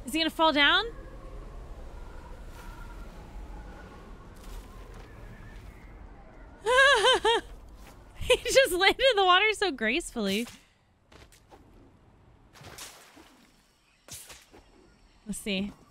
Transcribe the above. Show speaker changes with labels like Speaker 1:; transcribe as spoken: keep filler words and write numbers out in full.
Speaker 1: Is he gonna fall down? He just landed in the water so gracefully. Let's see.